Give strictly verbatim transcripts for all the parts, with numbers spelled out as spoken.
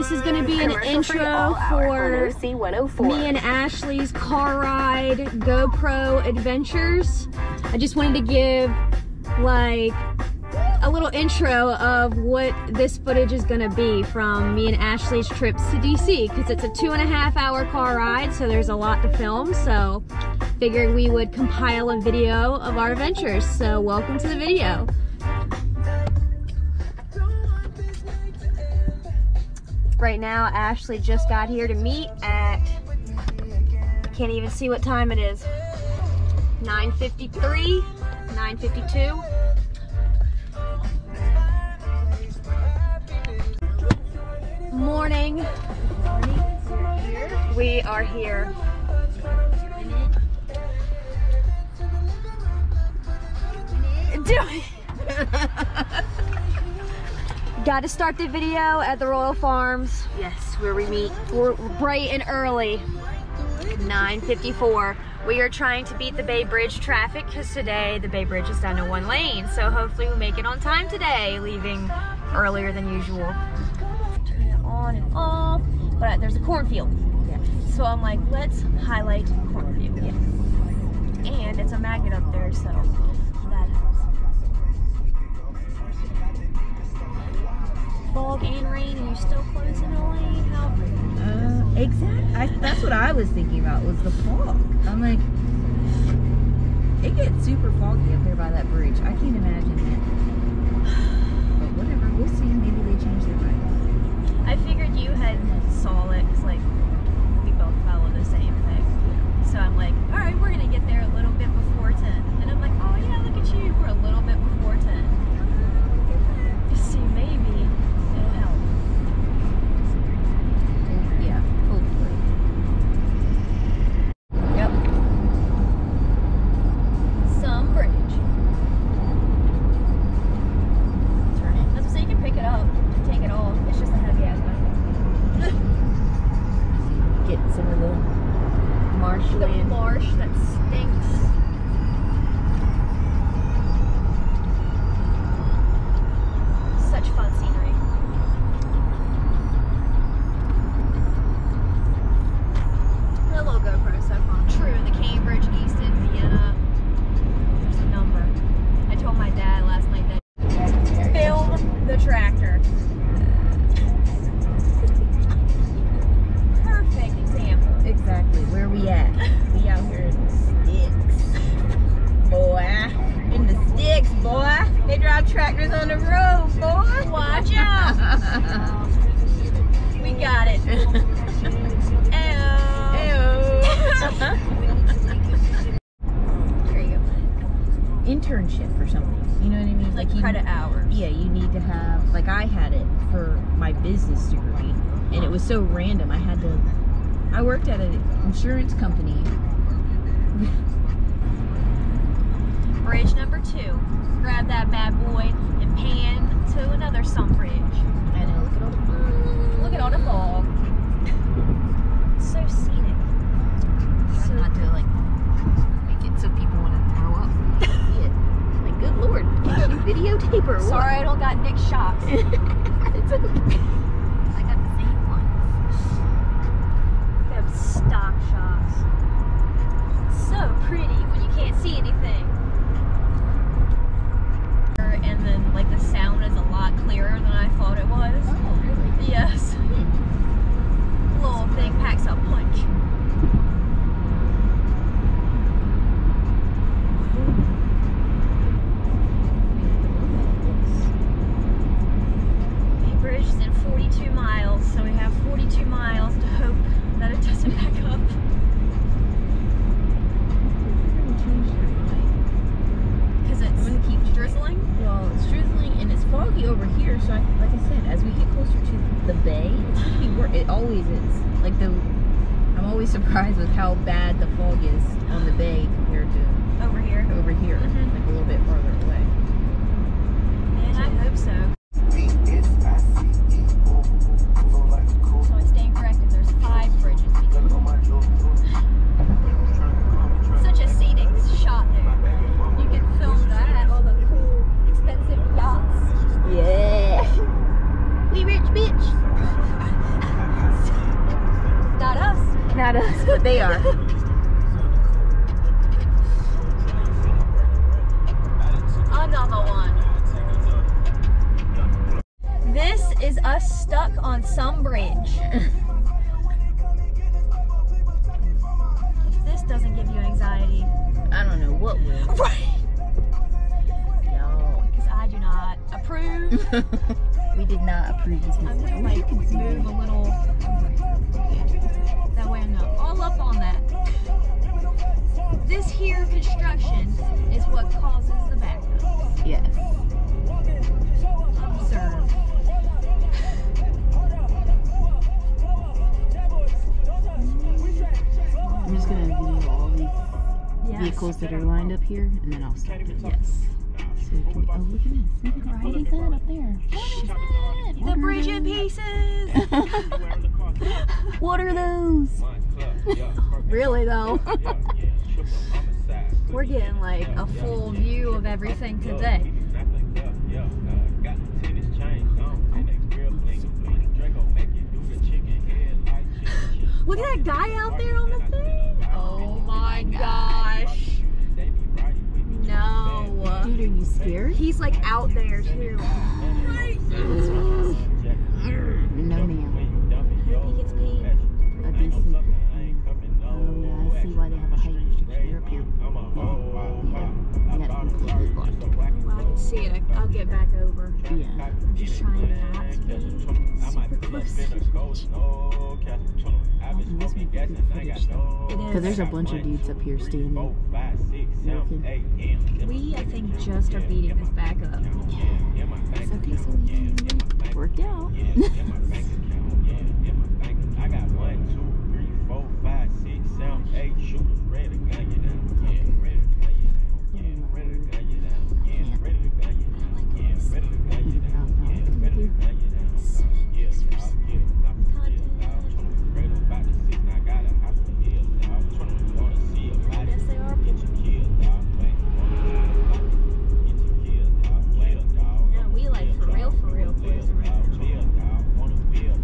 this is going to be an intro for me and Ashley's car ride GoPro adventures. I just wanted to give like a little intro of what this footage is going to be from me and Ashley's trips to D C, because it's a two and a half hour car ride, so there's a lot to film. So figured we would compile a video of our adventures. So welcome to the video. Right now, Ashley just got here to meet at, I can't even see what time it is, nine fifty-three, nine fifty-two. Morning. We are here. Doing. Got to start the video at the Royal Farms. Yes, where we meet. We're bright and early. nine fifty-four. We are trying to beat the Bay Bridge traffic because today the Bay Bridge is down to one lane. So hopefully we make it on time today, leaving earlier than usual. Turn it on and off. But there's a cornfield. Yeah. So I'm like, let's highlight cornfield. Yeah. And it's a magnet up there, so that helps. Fog and rain, and you still closing the lane? How uh, exactly. I, that's what I was thinking about, was the fog. I'm like, it gets super foggy up there by that bridge. I can't imagine it. But whatever, we'll see. Maybe they change their mind. I figured you had saw it, because like we both follow the same thing. So I'm like, all right, we're gonna get there a little bit before ten. And I'm like, oh yeah, look at you, we're a little bit before ten. You see, maybe. Tractors on the road, boy. Watch out. We got it. There you go. Internship or something. You know what I mean? Like, like credit you, hours. Yeah, you need to have, like I had it for my business degree, and it was so random. I had to, I worked at an insurance company. Bridge number two. Grab that bad boy and pan to another sump bridge. I know, look at all the fog. Look at all the fog. So scenic. So not to like make it so people want to throw up when they see it. Like, good lord, can you videotape or what? Sorry, I don't got Nick shots. It's okay. I got the same ones. Them stock shots. So pretty when you can't see anything. And then like the sound is a lot clearer than I thought it was. Oh, really? Yes. Hmm. Little thing packs a punch. Bay Bridge is in forty-two miles, so we have forty-two miles to hope that it doesn't back up. Because it's I'm gonna keep drizzling. Well, it's drizzling and it's foggy over here, so I, like I said, as we get closer to the bay, it's gonna be worse. It always is. Like the, I'm always surprised with how bad the fog is on the bay compared to over here. Over here, mm-hmm. Like a little bit farther away. And I hope so. So I stand corrected. There's five bridges. Such a scenic shot there. You can film that. All the cool, expensive yachts. Yeah. We rich bitch. at us. But they are. Another one. This is us stuck on some bridge. If this doesn't give you anxiety, I don't know what will. right? Y'all. Because I do not approve. We did not approve this I'm mistake. gonna like move a little. That way I'm not all up on that. This here construction is what causes the backup. Yes. Observe. I'm just gonna video all these Yes. vehicles that are lined up here, and then I'll stop it. Yes. So it can be, oh, look at this. Look at Right. what is that up there? What is that? The What bridge are in those? pieces. What are those? Really though. We're getting like a full view of everything today. Look at that guy out there on the thing. Oh my gosh. No. Dude, are you scared? He's like out there too. No, ma'am. Hope he gets paid. A decent. Oh, yeah, I see why they have a height restriction. You're up here. Yeah. I got completely blocked. Well, I can see it. I, I'll get back over. Yeah. I'm just trying not to be super close. This would be good footage, though. It Because is. there's a bunch of dudes up here standing. Looking. We, I think, just are beating this back up. It's okay, so we worked out. Yes, they are. Yeah, we like for real, for real cruising right now.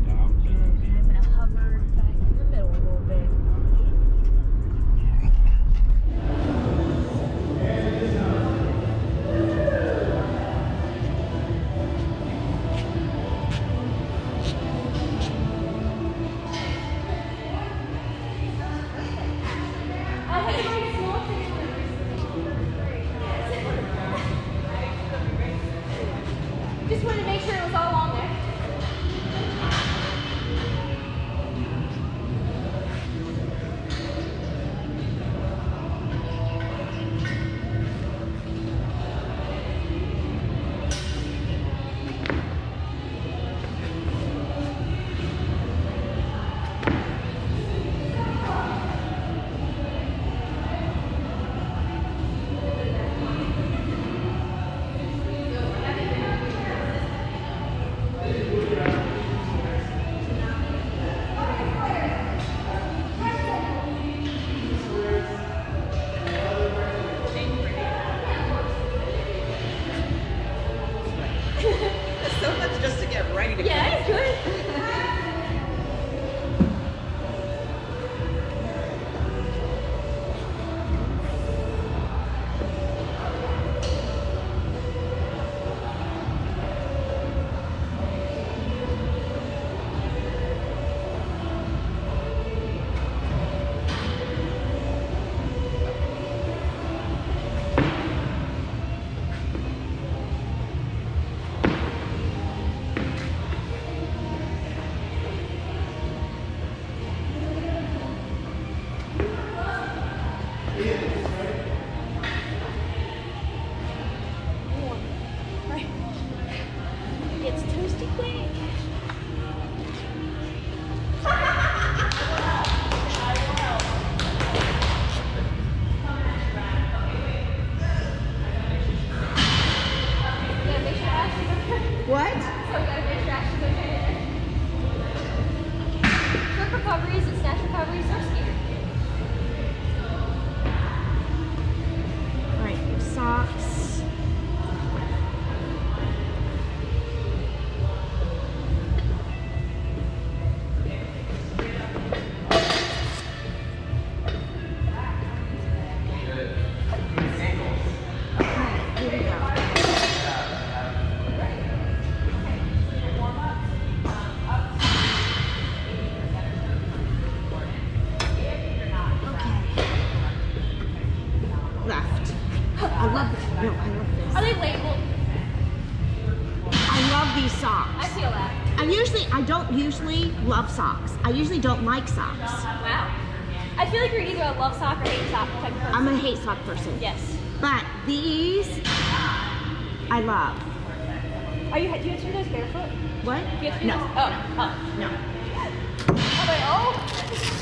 usually love socks. I usually don't like socks. Wow. I feel like you're either a love sock or hate sock type of person. I'm a hate sock person. Yes. But these, I love. Are you, do you have to do those barefoot? What? Do you have to do No. those? Oh, oh. No. I'm like, oh.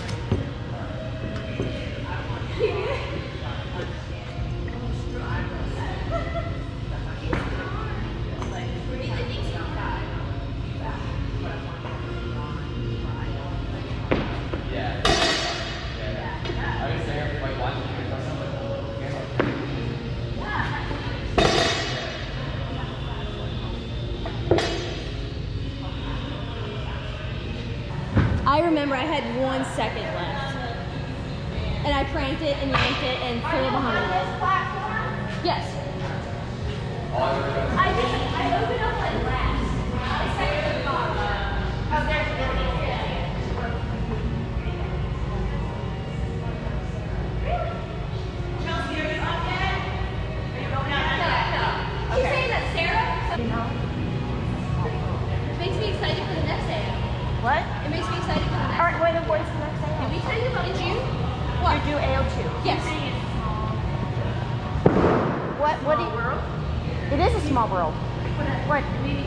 I remember I had one second left. And I cranked it and yanked it and put it behind me. Yes. I did. I opened up like last. I second to the bottom. Oh, there's the building. Chelsea, are you up yet? Are you going out? No, no. She's saying that Sarah? You know. It makes me excited for the next day. What? It makes me excited for the next day. Alright, wait, what's the next day? Did we tell you about Did you? What? You do A O two. Yes. What? What do you? World? It is a small world. What?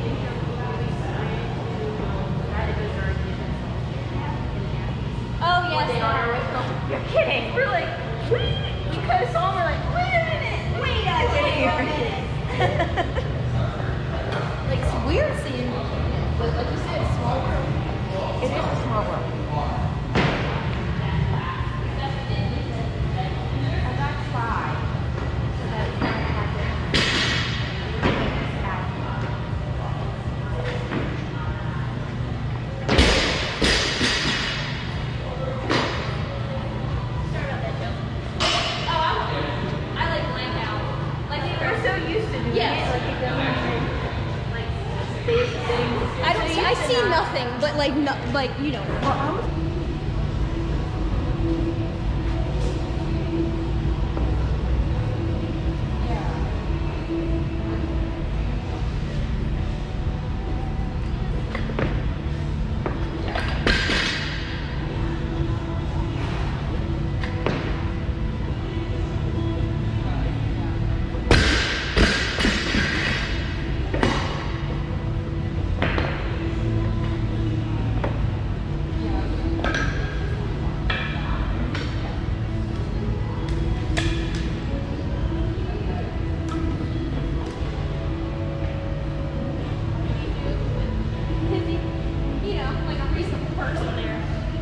Oh, yes. You're kidding. We're like, wait. We could have saw and we're like, wait a minute. Wait a minute. Like, it's weird seeing, like, like you said, a small world. It is a small world. I got five. So that's not happening. I like blank out. Like, We're so used to doing Yes. it. Like, it doesn't like big things. I don't see, I see nothing, but like, no, like, you know. Well, You know, like a reasonable person there.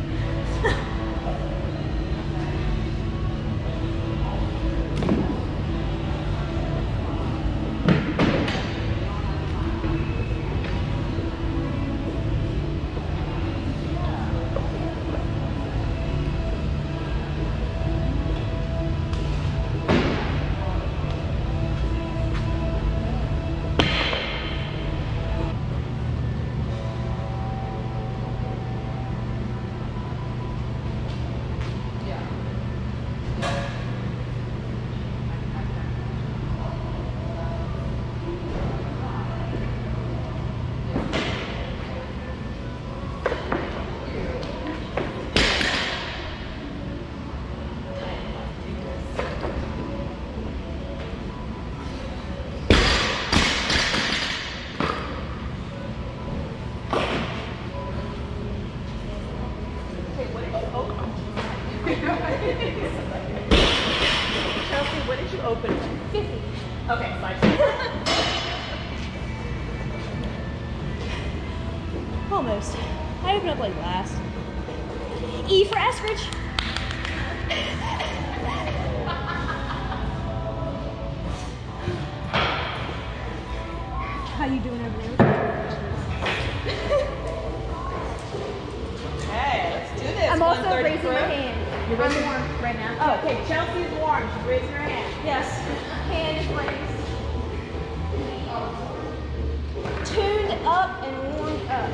Chelsea, what did you open? fifty. Okay, fine. Almost. I opened up like last. E for Eskridge. How you doing over there? Hey, let's do this. I'm also one thirty raising my crew. hand. You're raising warm right now? Oh, okay. Chelsea's warm. She's raising her hand. Yes. Hand is raised. Tuned up and warmed up.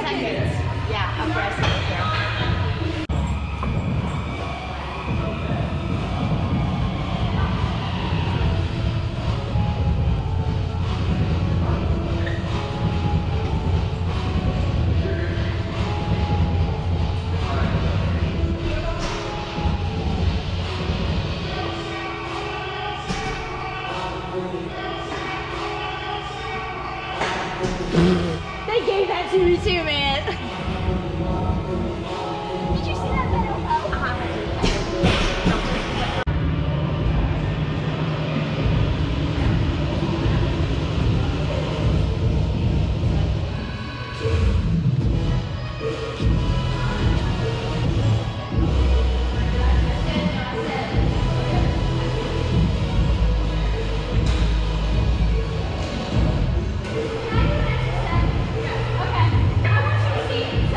seconds. Yeah, okay, I see it there. They gave that to me too, man. Did you see that video? Okay, I want you to see it.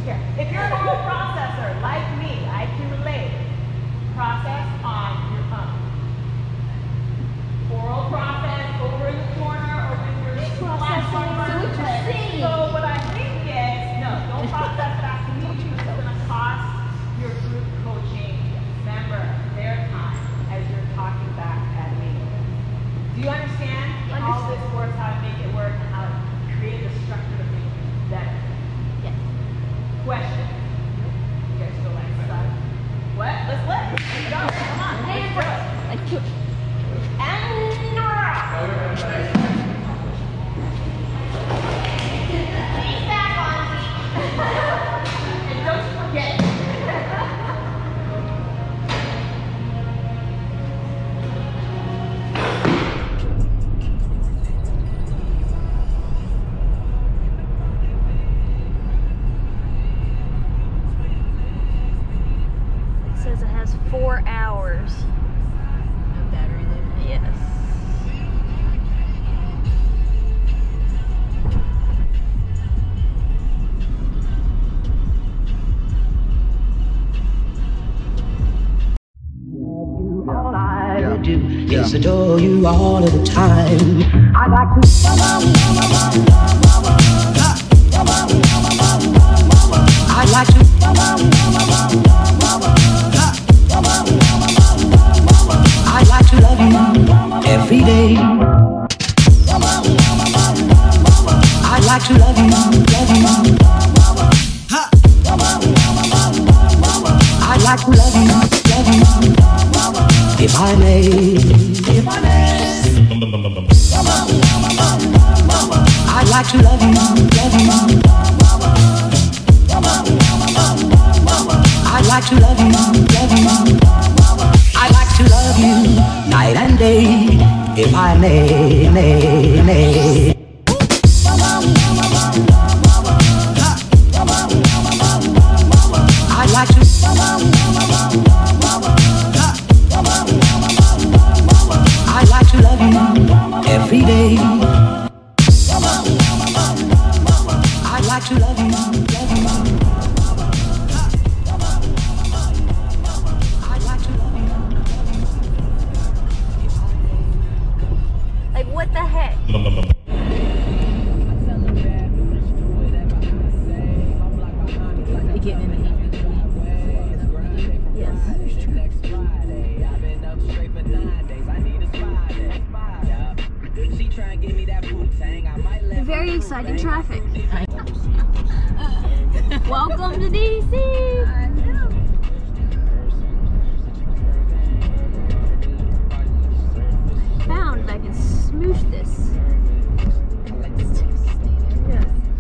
Here. If you're an oral processor like me, I can relate. Process on your own. Oral process over in the corner or with your platform. So what you're saying. So what I think is, no, don't process back to me because it's going to cost your group coaching member their time as you're talking back at me. Do you understand how this works, how to make it work, and how to create the structure to make it better? Yes. Question. You guys still like stuff? What? Let's lift. Let's go. Come on. Hey, bro. And around. Lean back on me. And don't forget. Four hours. No battery life? Yes. All I do is adore you all of the time. I like to. I like to. I like to love you every day. I like to love you, love you. I like to love you, love you. If I may, if I may. I like to love you, love you. I like to love you, love you. I like to love you night and day, if I may, may, may. I like to. I like to love you every day. I like to love you, love you. Like, what the heck? They getting in the heat. Yes. Very exciting traffic. Welcome to D C. I know. Found that I can smoosh this. Yeah.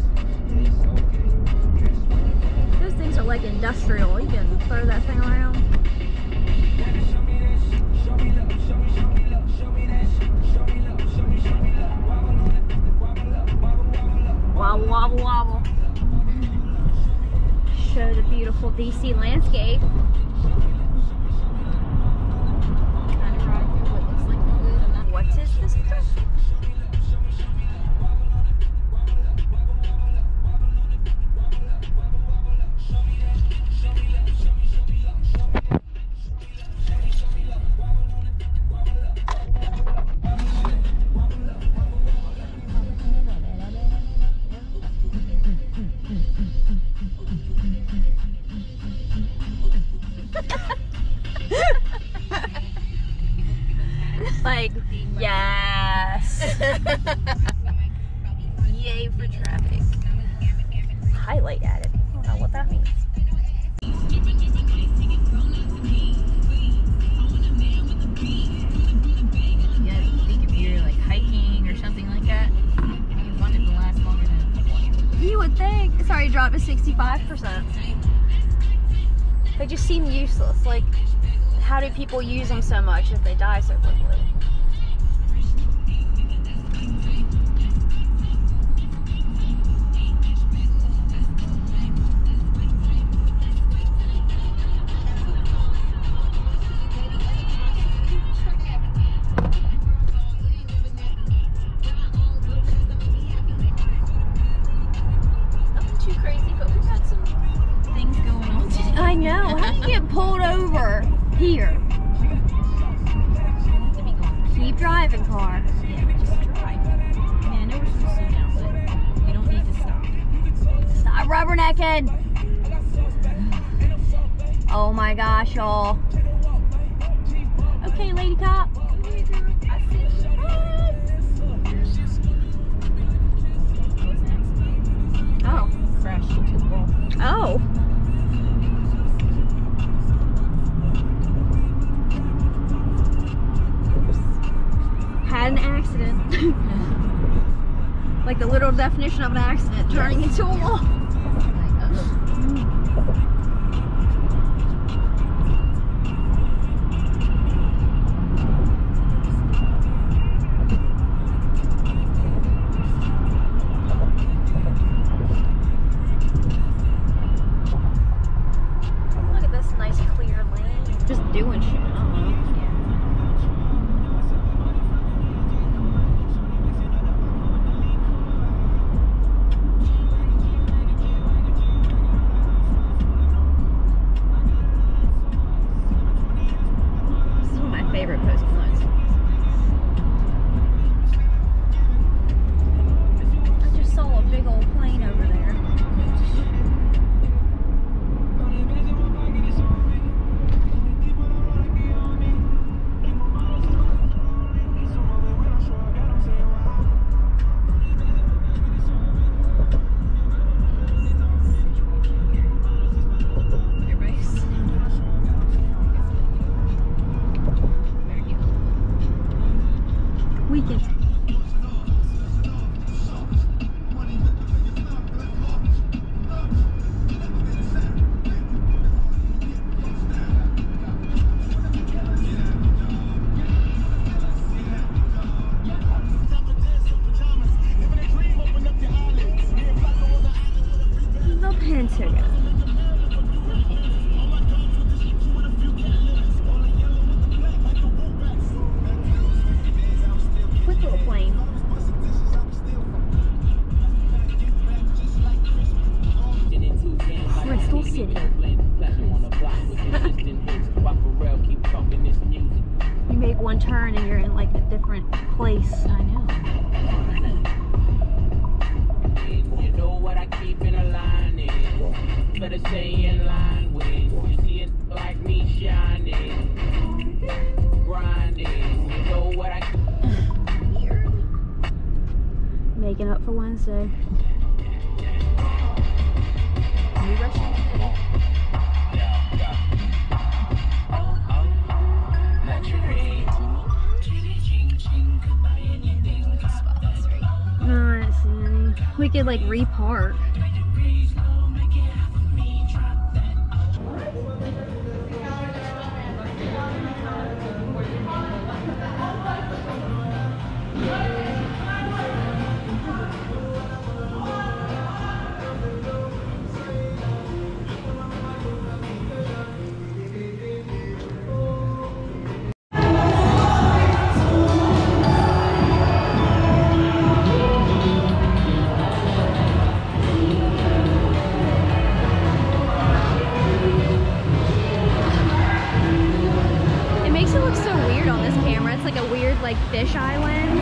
Those things are like industrial. You can throw that thing around. Wobble, wobble, wobble. Show the beautiful D C landscape. What is this stuff? Like, yes. Yay for traffic. Highlight added. I don't know what that means. Yeah, I think if you're like hiking or something like that, you want it to last longer than. You would think. Sorry, drop to sixty-five percent. They just seem useless. Like, how do people use them so much if they die so quickly? Nothing too crazy, but we've had some rubbernecking. Oh my gosh, y'all. Okay, lady cop. Oh. Crashed into the wall. Oh. Had an accident. Like the literal definition of an accident, turning into a wall. Look at this nice clear lane. Just doing shit. One turn and you're in like a different place. I know. You know what I keep in a line is better stay in line with. You see it like me shining, grinding. You know what I making up for Wednesday. You rushing today? No, I didn't see any. We could like repark. Like fisheye lens.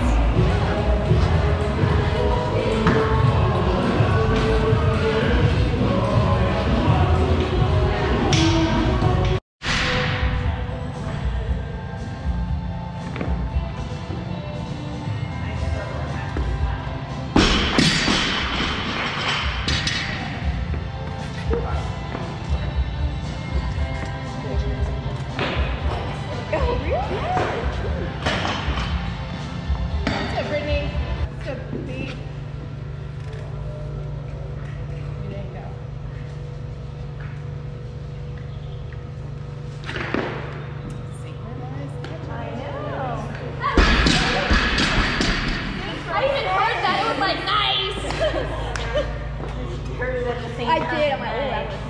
I did. I'm like, oh, that was.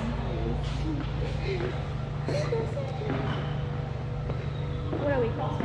What are we called?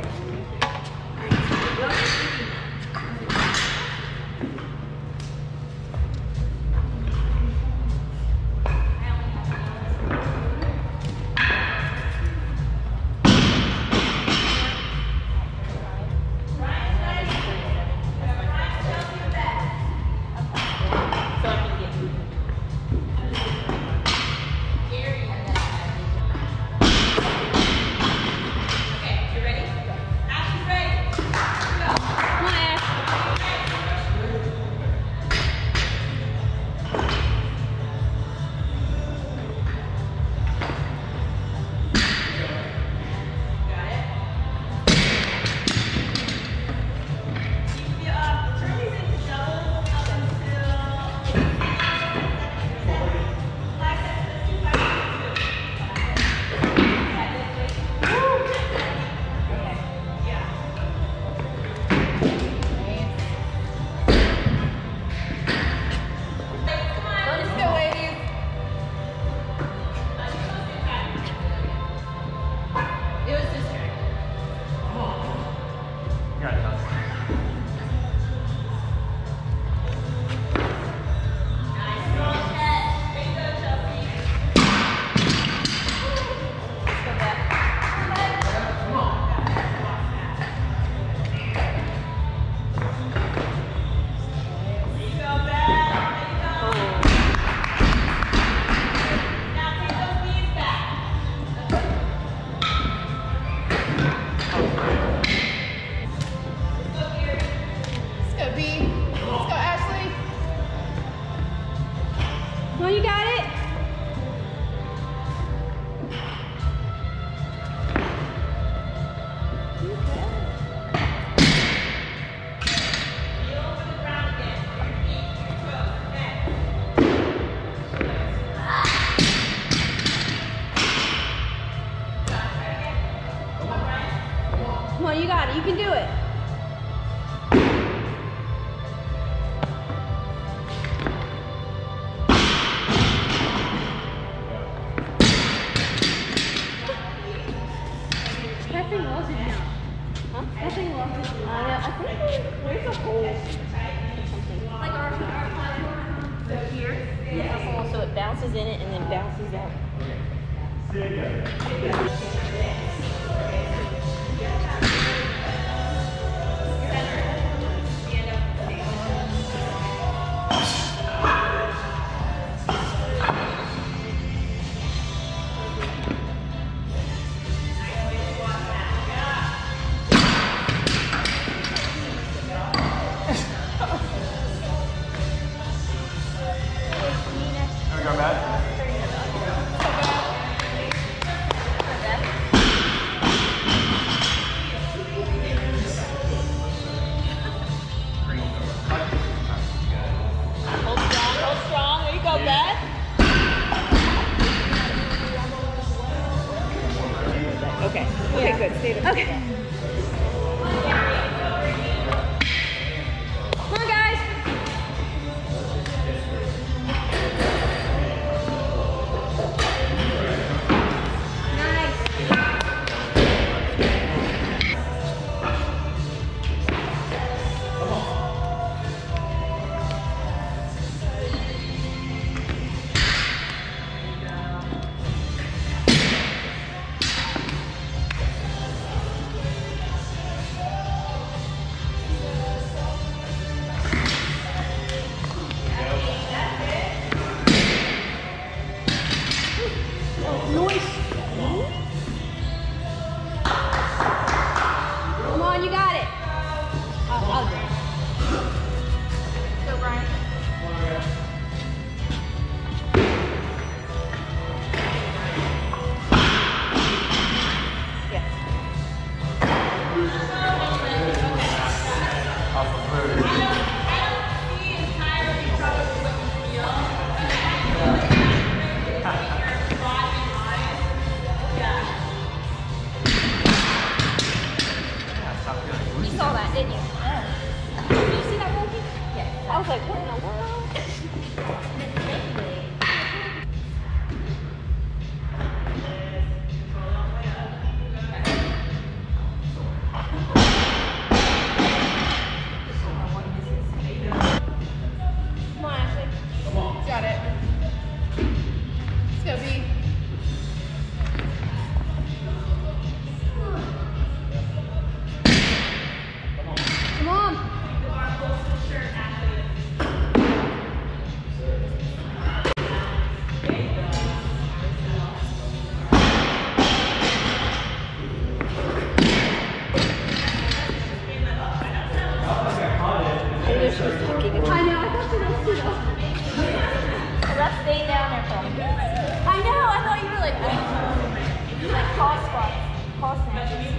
on, you got it. Come on, you got it. You can do it. That thing was in here. Huh? That thing was in here. I know. I think there's a hole or something. Like our, our platform. So here? Yeah. Hole, so it bounces in it and then bounces out. Okay. Okay, good. Stay there. Okay. Come on, guys. Come on, you got it. I'll, I'll do it. Go, Brian. You saw that, didn't you? Yeah. Did you see that monkey? Yeah. I was like, what in the world? Come on, Ashley. Come on. Got it. Let's go, B. Come on. I know, I thought she was too. Well, let's stay down there for me. I know, I thought you were like, oh. You like call spots, call snatches.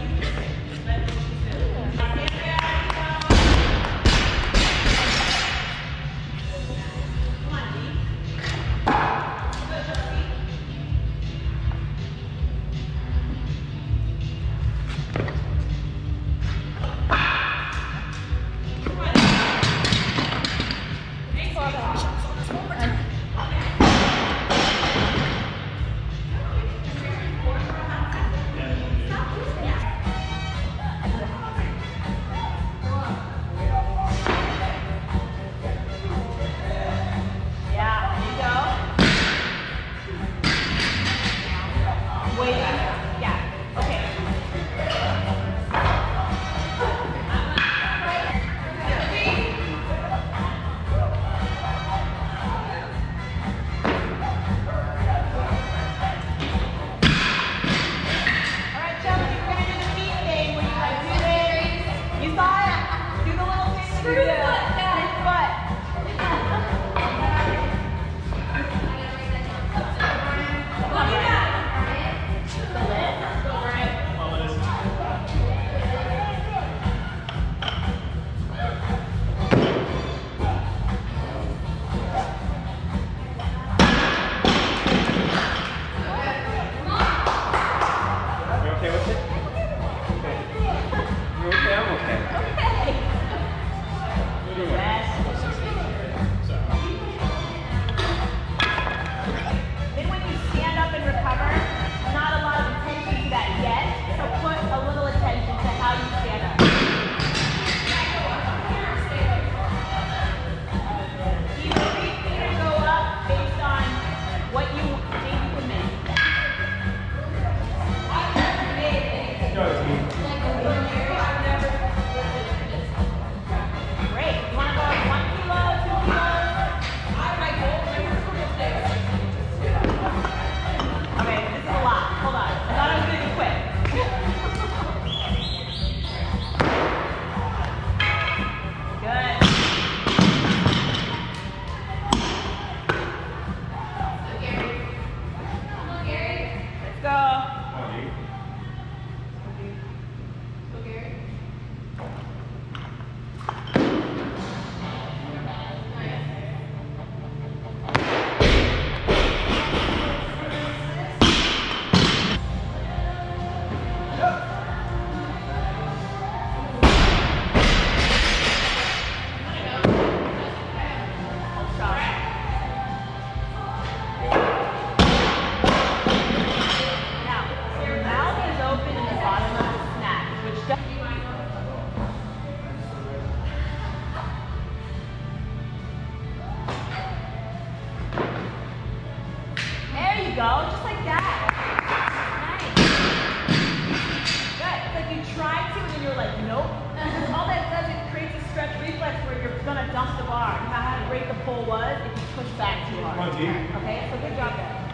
go, just like that. Nice. Good. It's like you try to, and then you're like, nope. Because all that does, it creates a stretch reflex where you're gonna dump the bar. You know how great the pull was if you push back too hard. Okay, so good job there.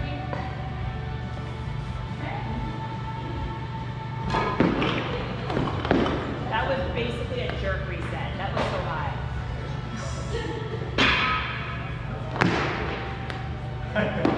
That was basically a jerk reset. That was so high.